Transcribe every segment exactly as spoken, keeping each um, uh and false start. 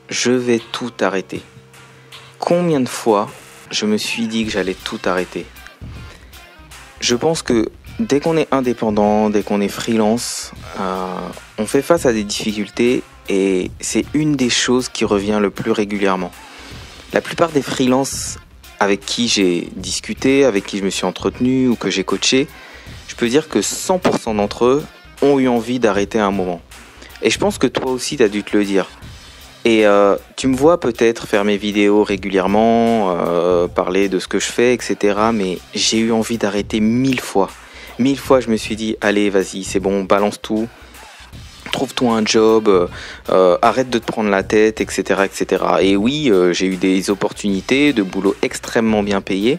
je vais tout arrêter. Combien de fois je me suis dit que j'allais tout arrêter? Je pense que dès qu'on est indépendant, dès qu'on est freelance, euh, on fait face à des difficultés et c'est une des choses qui revient le plus régulièrement. La plupart des freelances avec qui j'ai discuté, avec qui je me suis entretenu ou que j'ai coaché, je peux dire que cent pour cent d'entre eux ont eu envie d'arrêter à un moment. Et je pense que toi aussi, tu as dû te le dire. Et euh, tu me vois peut-être faire mes vidéos régulièrement, euh, parler de ce que je fais, et cetera. Mais j'ai eu envie d'arrêter mille fois. Mille fois, je me suis dit, allez, vas-y, c'est bon, balance tout. Trouve-toi un job, euh, arrête de te prendre la tête, et cetera, et cetera. Et oui, euh, j'ai eu des opportunités de boulot extrêmement bien payés.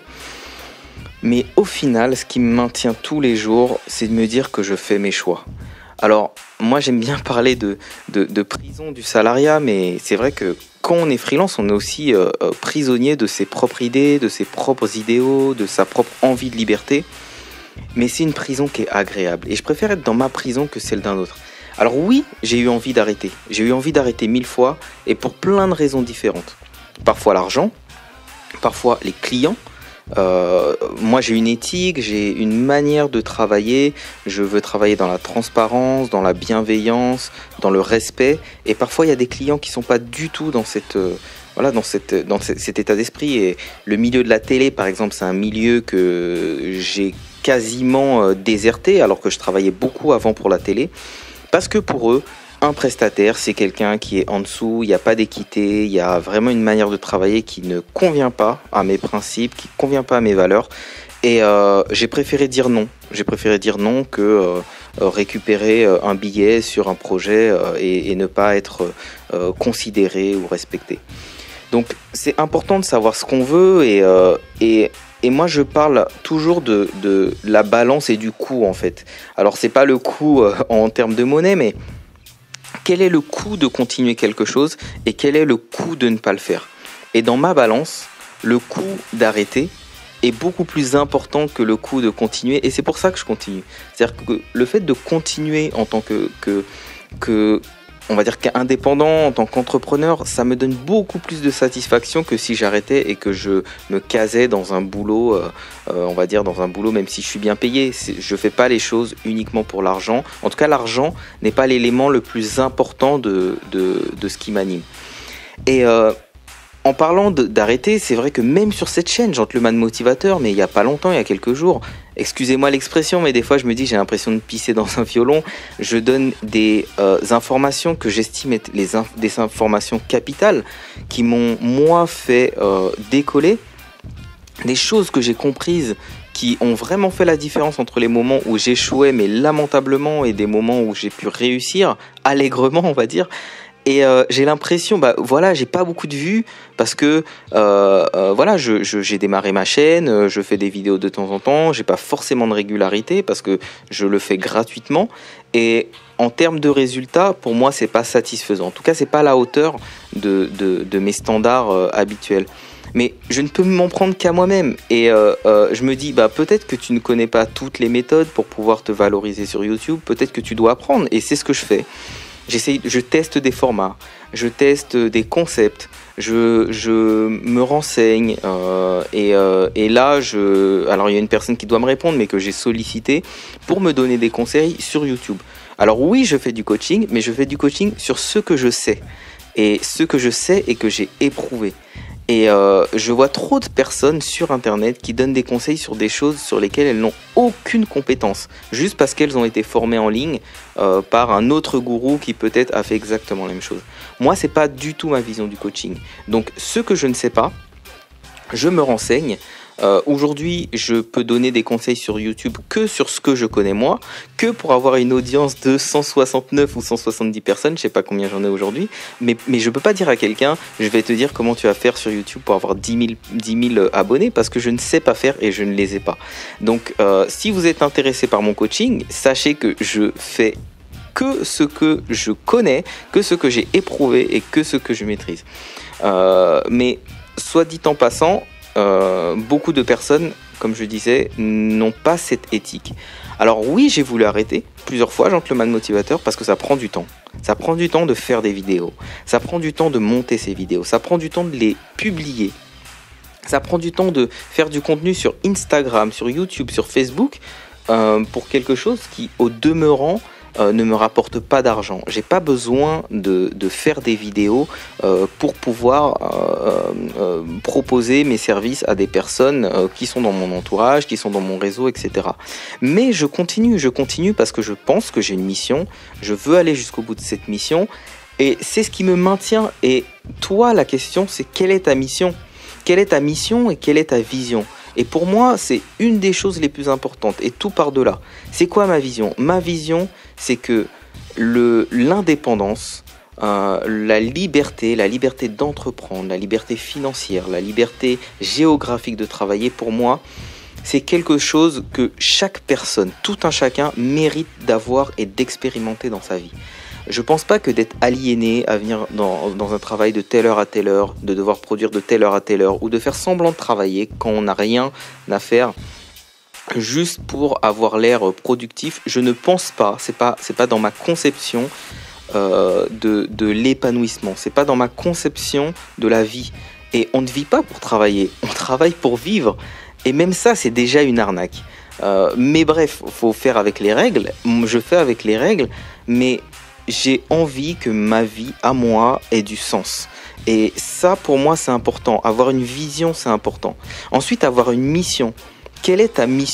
Mais au final, ce qui me maintient tous les jours, c'est de me dire que je fais mes choix. Alors, moi, j'aime bien parler de, de, de prison du salariat, mais c'est vrai que quand on est freelance, on est aussi euh, prisonnier de ses propres idées, de ses propres idéaux, de sa propre envie de liberté. Mais c'est une prison qui est agréable. Et je préfère être dans ma prison que celle d'un autre. Alors oui, j'ai eu envie d'arrêter. J'ai eu envie d'arrêter mille fois, et pour plein de raisons différentes. Parfois l'argent, parfois les clients. Euh, moi j'ai une éthique, j'ai une manière de travailler, je veux travailler dans la transparence, dans la bienveillance, dans le respect, et parfois il y a des clients qui sont pas du tout dans cette euh, voilà dans cette dans cet, cet état d'esprit. Et le milieu de la télé par exemple, c'est un milieu que j'ai quasiment euh, déserté alors que je travaillais beaucoup avant pour la télé, parce que pour eux un prestataire, c'est quelqu'un qui est en dessous, il n'y a pas d'équité, il y a vraiment une manière de travailler qui ne convient pas à mes principes, qui ne convient pas à mes valeurs. Et euh, j'ai préféré dire non. J'ai préféré dire non que euh, récupérer un billet sur un projet euh, et, et ne pas être euh, considéré ou respecté. Donc c'est important de savoir ce qu'on veut et, euh, et, et moi je parle toujours de, de la balance et du coût en fait. Alors c'est pas le coût euh, en termes de monnaie, mais quel est le coût de continuer quelque chose et quel est le coût de ne pas le faire? Et dans ma balance, le coût d'arrêter est beaucoup plus important que le coût de continuer, et c'est pour ça que je continue. C'est-à-dire que le fait de continuer en tant que, que, que on va dire qu'indépendant, en tant qu'entrepreneur, ça me donne beaucoup plus de satisfaction que si j'arrêtais et que je me casais dans un boulot, euh, euh, on va dire dans un boulot, même si je suis bien payé. Je fais pas les choses uniquement pour l'argent. En tout cas, l'argent n'est pas l'élément le plus important de, de, de ce qui m'anime. Et euh, en parlant d'arrêter, c'est vrai que même sur cette chaîne, Gentleman Motivateur, mais il n'y a pas longtemps, il y a quelques jours, excusez-moi l'expression, mais des fois je me dis j'ai l'impression de pisser dans un violon, je donne des euh, informations que j'estime être les inf des informations capitales qui m'ont moi fait euh, décoller, des choses que j'ai comprises qui ont vraiment fait la différence entre les moments où j'échouais mais lamentablement et des moments où j'ai pu réussir allègrement, on va dire. Et euh, j'ai l'impression, bah voilà, j'ai pas beaucoup de vues parce que euh, euh, voilà, je, je, j'ai démarré ma chaîne, je fais des vidéos de temps en temps, j'ai pas forcément de régularité parce que je le fais gratuitement. Et en termes de résultats, pour moi, c'est pas satisfaisant. En tout cas, c'est pas à la hauteur de, de, de mes standards euh, habituels. Mais je ne peux m'en prendre qu'à moi-même. Et euh, euh, je me dis, bah peut-être que tu ne connais pas toutes les méthodes pour pouvoir te valoriser sur YouTube. Peut-être que tu dois apprendre. Et c'est ce que je fais. J'essaye, je teste des formats, je teste des concepts, je, je me renseigne euh, et, euh, et là, je, alors il y a une personne qui doit me répondre mais que j'ai sollicité pour me donner des conseils sur YouTube. Alors oui, je fais du coaching, mais je fais du coaching sur ce que je sais et ce que je sais et que j'ai éprouvé. Et euh, je vois trop de personnes sur internet qui donnent des conseils sur des choses sur lesquelles elles n'ont aucune compétence, juste parce qu'elles ont été formées en ligne euh, par un autre gourou qui peut-être a fait exactement la même chose. Moi, c'est pas du tout ma vision du coaching. Donc, ce que je ne sais pas, je me renseigne. Euh, Aujourd'hui, je peux donner des conseils sur YouTube que sur ce que je connais moi, que pour avoir une audience de cent soixante-neuf ou cent soixante-dix personnes, je sais pas combien j'en ai aujourd'hui, mais, mais je peux pas dire à quelqu'un, je vais te dire comment tu vas faire sur YouTube pour avoir dix mille abonnés, parce que je ne sais pas faire et je ne les ai pas. Donc, euh, si vous êtes intéressé par mon coaching, sachez que je fais que ce que je connais, que ce que j'ai éprouvé et que ce que je maîtrise. Euh, mais, soit dit en passant, Euh, beaucoup de personnes comme je disais, n'ont pas cette éthique. Alors oui, j'ai voulu arrêter plusieurs fois Gentleman Motivateur parce que ça prend du temps. Ça prend du temps de faire des vidéos. Ça prend du temps de monter ces vidéos. Ça prend du temps de les publier. Ça prend du temps de faire du contenu sur Instagram, sur YouTube, sur Facebook euh, pour quelque chose qui, au demeurant, Euh, ne me rapporte pas d'argent. J'ai pas besoin de, de faire des vidéos euh, pour pouvoir euh, euh, proposer mes services à des personnes euh, qui sont dans mon entourage, qui sont dans mon réseau, et cetera. Mais je continue, je continue parce que je pense que j'ai une mission. Je veux aller jusqu'au bout de cette mission et c'est ce qui me maintient. Et toi, la question, c'est quelle est ta mission ? Quelle est ta mission et quelle est ta vision ? Et pour moi, c'est une des choses les plus importantes, et tout par-delà. C'est quoi ma vision ? Ma vision, c'est que le, l'indépendance, euh, la liberté, la liberté d'entreprendre, la liberté financière, la liberté géographique de travailler, pour moi, c'est quelque chose que chaque personne, tout un chacun, mérite d'avoir et d'expérimenter dans sa vie. Je pense pas que d'être aliéné à venir dans, dans un travail de telle heure à telle heure, de devoir produire de telle heure à telle heure, ou de faire semblant de travailler quand on n'a rien à faire, juste pour avoir l'air productif, je ne pense pas, c'est pas, c'est pas dans ma conception euh, de, de l'épanouissement, c'est pas dans ma conception de la vie. Et on ne vit pas pour travailler, on travaille pour vivre. Et même ça, c'est déjà une arnaque. Euh, mais bref, faut faire avec les règles, je fais avec les règles, mais j'ai envie que ma vie, à moi, ait du sens. Et ça, pour moi, c'est important. Avoir une vision, c'est important. Ensuite, avoir une mission. Quelle est ta mission ?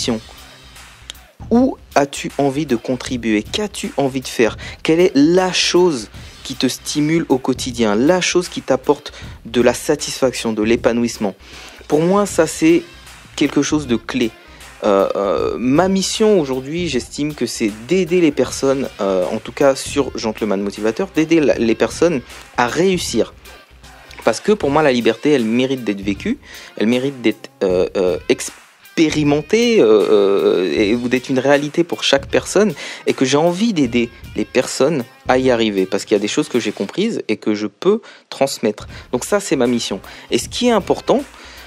Où as-tu envie de contribuer ? Qu'as-tu envie de faire ? Quelle est la chose qui te stimule au quotidien ? La chose qui t'apporte de la satisfaction, de l'épanouissement ? Pour moi, ça, c'est quelque chose de clé. Euh, euh, ma mission aujourd'hui, j'estime que c'est d'aider les personnes, euh, en tout cas sur Gentleman Motivateur, d'aider la, les personnes à réussir. Parce que pour moi, la liberté, elle mérite d'être vécue, elle mérite d'être euh, euh, expérimentée euh, et, ou d'être une réalité pour chaque personne, et que j'ai envie d'aider les personnes à y arriver, parce qu'il y a des choses que j'ai comprises et que je peux transmettre. Donc ça, c'est ma mission. Et ce qui est important,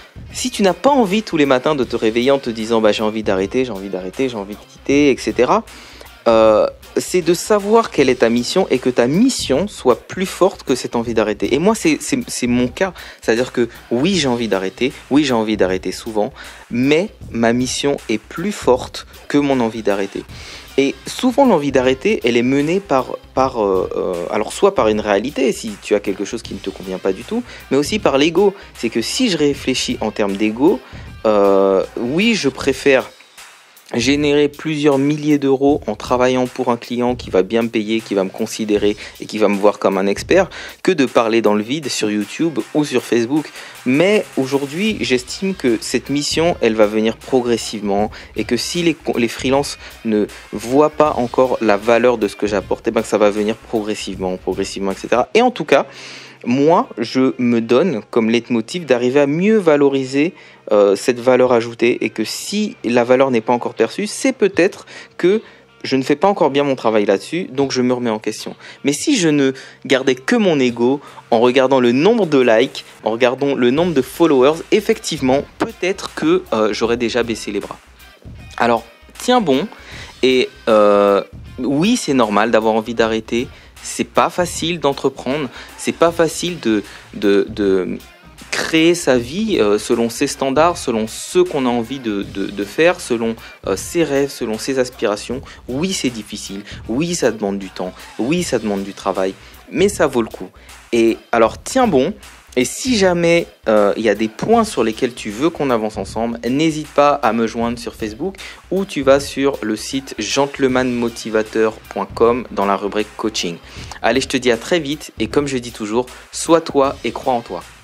si tu n'as pas envie tous les matins de te réveiller en te disant bah, j'ai envie d'arrêter, j'ai envie d'arrêter, j'ai envie de quitter, et cetera, euh, c'est de savoir quelle est ta mission et que ta mission soit plus forte que cette envie d'arrêter. Et moi, c'est, c'est, c'est mon cas. C'est-à-dire que oui, j'ai envie d'arrêter, oui, j'ai envie d'arrêter souvent, mais ma mission est plus forte que mon envie d'arrêter. Et souvent, l'envie d'arrêter, elle est menée par, par euh, euh, alors soit par une réalité, si tu as quelque chose qui ne te convient pas du tout, mais aussi par l'ego. C'est que si je réfléchis en termes d'ego, euh, oui, je préfère générer plusieurs milliers d'euros en travaillant pour un client qui va bien me payer, qui va me considérer et qui va me voir comme un expert, que de parler dans le vide sur YouTube ou sur Facebook. Mais aujourd'hui, j'estime que cette mission, elle va venir progressivement, et que si les, les freelances ne voient pas encore la valeur de ce que j'apporte, eh ben que ça va venir progressivement, progressivement, et cetera. Et en tout cas, moi, je me donne comme leitmotiv d'arriver à mieux valoriser euh, cette valeur ajoutée, et que si la valeur n'est pas encore perçue, c'est peut-être que je ne fais pas encore bien mon travail là-dessus, donc je me remets en question. Mais si je ne gardais que mon ego, en regardant le nombre de likes, en regardant le nombre de followers, effectivement, peut-être que euh, j'aurais déjà baissé les bras. Alors, tiens bon, et euh, oui, c'est normal d'avoir envie d'arrêter. C'est pas facile d'entreprendre, c'est pas facile de, de, de créer sa vie euh, selon ses standards, selon ce qu'on a envie de, de, de faire, selon euh, ses rêves, selon ses aspirations. Oui, c'est difficile, oui, ça demande du temps, oui, ça demande du travail, mais ça vaut le coup. Et alors, tiens bon, et si jamais il euh, y a des points sur lesquels tu veux qu'on avance ensemble, n'hésite pas à me joindre sur Facebook, ou tu vas sur le site gentleman motivateur point com dans la rubrique coaching. Allez, je te dis à très vite, et comme je dis toujours, sois toi et crois en toi.